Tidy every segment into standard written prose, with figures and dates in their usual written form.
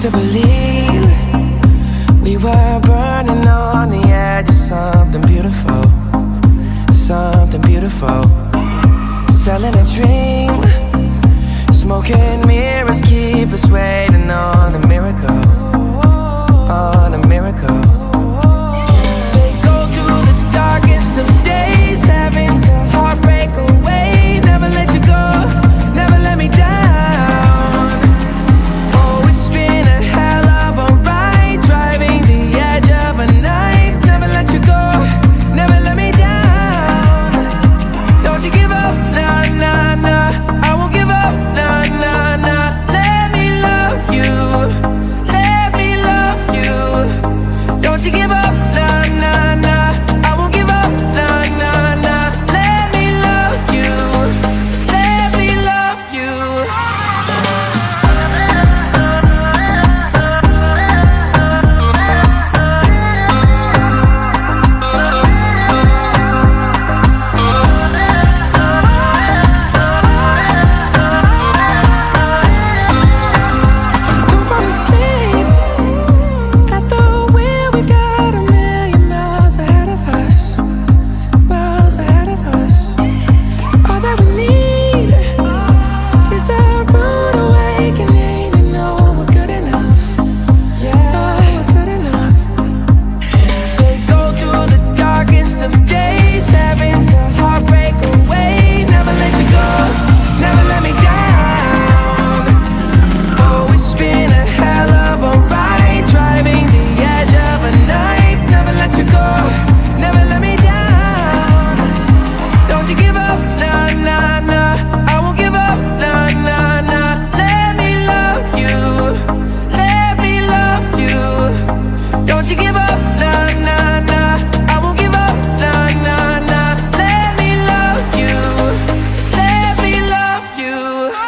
to believe we were burning on the edge of something beautiful, something beautiful. Selling a dream, smoking mirrors keep us waiting on a miracle, on a miracle. They go through the darkest of days, having to heartbreak away. Never let you go, never let me down. Oh, it's been a hell of a ride, driving the edge of a knife. Never let you go, never let me down. Don't you give up, nah, nah, nah. I won't give up, nah, nah, nah. Let me love you, let me love you. Don't you give up, nah, nah, nah. I won't give up, nah, nah, nah. Let me love you, let me love you. Don't fall asleep at the wheel. We've got a million miles ahead of us, miles ahead of us. All that we need is a rude awakening to know we're good enough. Yeah, we're good enough. They go through the darkest of days, having to heartbreak away. Never let you go, never let me down. Oh, it's been a hell of a ride, driving the edge of a knife. Never let you go, never let me down. Don't you give up, nah, nah, nah. I won't give up, nah, nah, nah. Let me love you, let me love you. Don't you give up, nah, nah, nah. I won't give up, nah, nah, nah. Let me love you, let me love you.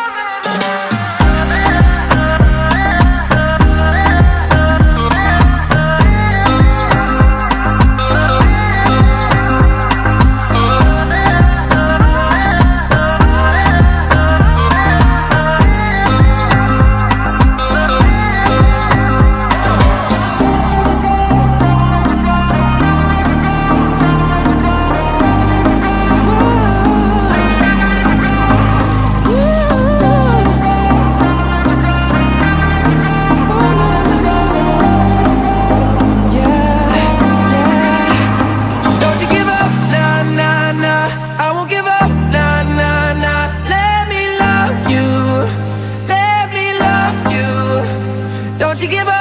Don't you give up, nah, nah, nah. I won't give up, nah, nah, nah. Let me love you, let me love you. Don't you give up.